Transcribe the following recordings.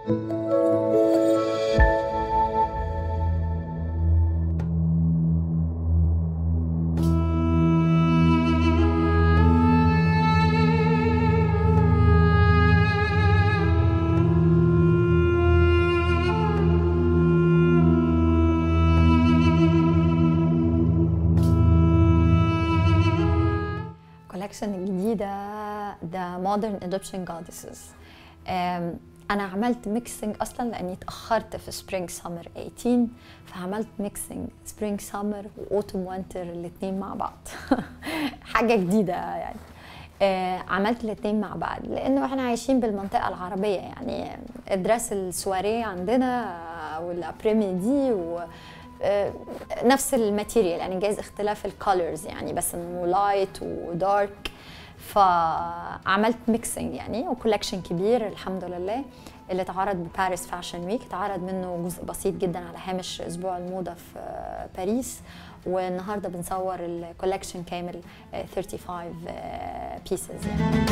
الكولكشن الجديدة The Modern Egyptian Goddesses. أنا عملت ميكسينج أصلا لأني اتأخرت في سبرينج سمر 18، فعملت ميكسينج سبرينج سمر وأوتوم وينتر الاتنين مع بعض. حاجة جديدة يعني. عملت الاتنين مع بعض لأنه احنا عايشين بالمنطقة العربية، يعني الدرس السواريه عندنا والأبريمي دي نفس الماتيريال، يعني جايز اختلاف الكولرز يعني، بس انه لايت ودارك. فعملت ميكسينج يعني، وكولكشن كبير الحمد لله اللي اتعرض بباريس فاشن ويك. اتعرض منه جزء بسيط جدا على هامش اسبوع الموضه في باريس، والنهارده بنصور الكولكشن كامل 35 بيسز يعني.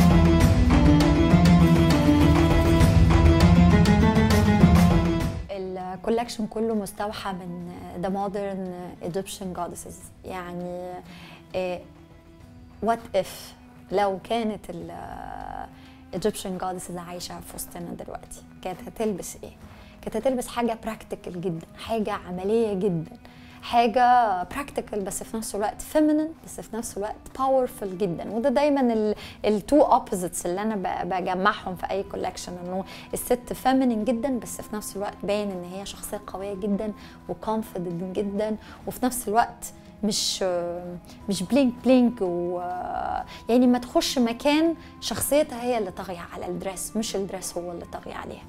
الكولكشن كله مستوحى من The Modern Egyptian Goddesses، يعني what if لو كانت ال Egyptian Goddesses عايشة في وسطنا دلوقتي كانت هتلبس ايه؟ كانت هتلبس حاجة براكتيكال جدا، حاجة عملية جدا، حاجة براكتيكال بس في نفس الوقت فيمينين، بس في نفس الوقت باورفul جدا. وده دايما التو اوبوزيتس اللي انا بجمعهم في اي كولكشن، انه الست فيمينين جدا بس في نفس الوقت باين ان هي شخصية قوية جدا وكونفيدنت جدا، وفي نفس الوقت مش بلينك بلينك يعني ما تخش مكان شخصيتها هي اللي طاغية على الدرس، مش الدرس هو اللي طاغي عليها.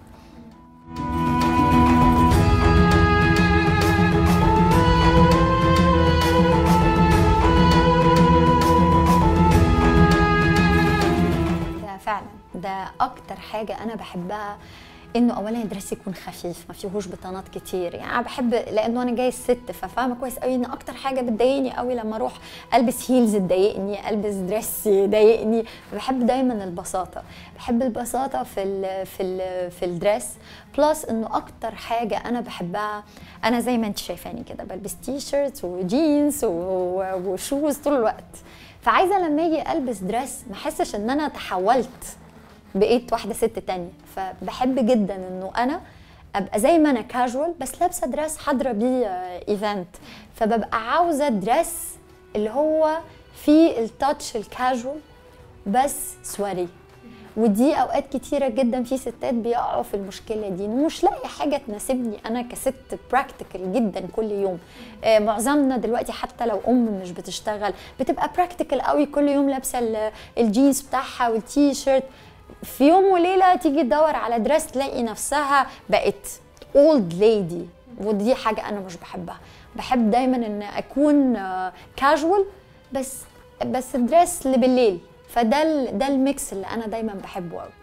فعلا ده اكتر حاجه انا بحبها، انه اولا الدرس يكون خفيف ما فيهوش بطانات كتير. يعني انا بحب لانه انا جاي ست، ففاهمه كويس قوي ان اكتر حاجه بتضايقني قوي لما اروح البس هيلز تضايقني، البس دريس يضايقني. بحب دايما البساطه، بحب البساطه في الدرس. بلس انه اكتر حاجه انا بحبها، انا زي ما انت شايفاني كده بلبس تي شيرت وجينز وشوز طول الوقت، فعايزه لما اجي البس درس ما احسش ان انا تحولت بقيت واحده ست تانية. فبحب جدا انه انا ابقى زي ما انا كاجوال بس لابسه درس حاضره بيه ايفنت، فببقى عاوزه درس اللي هو فيه التاتش الكاجوال بس سواري. ودي اوقات كتيره جدا في ستات بيقعوا في المشكله دي، انه مش لاقي حاجه تناسبني انا كست براكتيكال جدا كل يوم. معظمنا دلوقتي حتى لو مش بتشتغل بتبقى براكتيكال قوي، كل يوم لابسه الجينز بتاعها والتي شيرت. في يوم وليله تيجي تدور على درس تلاقي نفسها بقت اولد ليدي، ودي حاجه انا مش بحبها. بحب دايما ان اكون كاجوال بس الدرس اللي بالليل. فده الميكس اللي انا دايما بحبه قوي.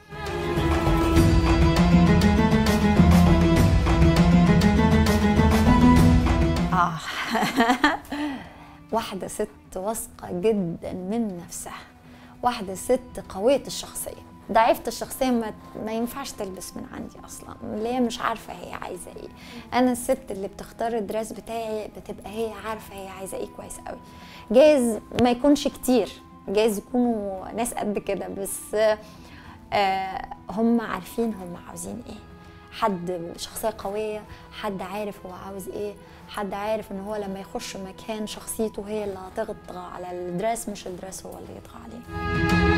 واحده ست واثقه جدا من نفسها، واحده ست قويه الشخصيه. ضعيفه الشخصيه ما ينفعش تلبس من عندي اصلا، اللي هي مش عارفه هي عايزه ايه. انا الست اللي بتختار الدرس بتاعي بتبقى هي عارفه هي عايزه ايه كويس قوي. جايز ما يكونش كتير، جايز يكونوا ناس قد كده، بس هم عارفين هم عاوزين ايه. حد شخصيه قويه، حد عارف هو عاوز ايه، حد عارف ان هو لما يخش مكان شخصيته هي اللي هتطغى على الدرس، مش الدرس هو اللي يطغى عليه.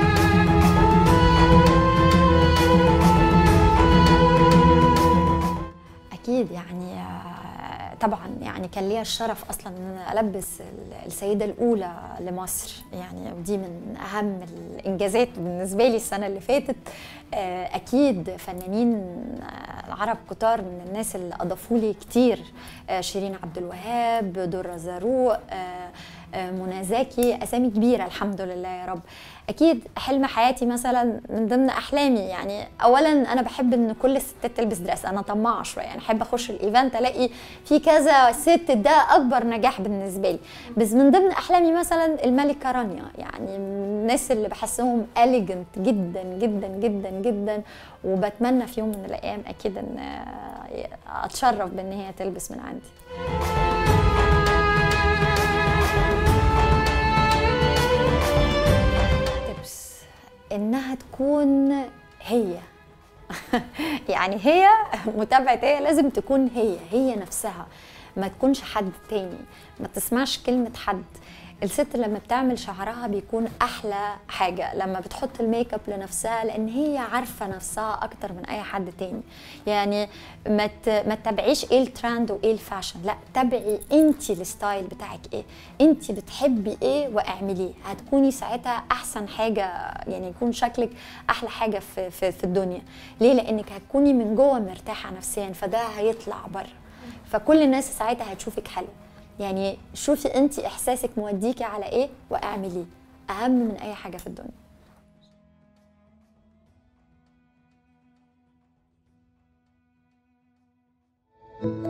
اكيد يعني طبعا يعني كان ليا الشرف اصلا ان انا البس السيده الاولى لمصر، يعني ودي من اهم الانجازات بالنسبه لي السنه اللي فاتت. اكيد فنانين العرب كتار من الناس اللي اضافوا لي كتير، شيرين عبد الوهاب، درة زاروق، منى زكي، اسامي كبيره الحمد لله يا رب. اكيد حلم حياتي مثلا من ضمن احلامي، يعني اولا انا بحب ان كل الستات تلبس دريس، انا طماعه شويه يعني احب اخش الايفنت الاقي في كذا ست، ده اكبر نجاح بالنسبه لي. بس من ضمن احلامي مثلا الملكه رانيا، يعني من الناس اللي بحسهم اليجنت جدا جدا جدا جدا، وبتمنى في يوم من الايام اكيد ان اتشرف بان هي تلبس من عندي. تبس انها تكون هي يعني هي متابعة، هي لازم تكون هي نفسها، ما تكونش حد تاني، ما تسمعش كلمة حد. الست لما بتعمل شعرها بيكون احلى حاجه لما بتحط الميك اب لنفسها، لان هي عارفه نفسها اكتر من اي حد تاني. يعني ما تتابعيش ايه الترند وايه الفاشن، لا تابعي انت الستايل بتاعك ايه، انت بتحبي ايه واعمليه، هتكوني ساعتها احسن حاجه، يعني يكون شكلك احلى حاجه في الدنيا. ليه؟ لانك هتكوني من جوه مرتاحه نفسيا، فده هيطلع بره، فكل الناس ساعتها هتشوفك حلو. يعني شوفي انت احساسك موديكي على ايه واعمليه، اهم من اي حاجه في الدنيا.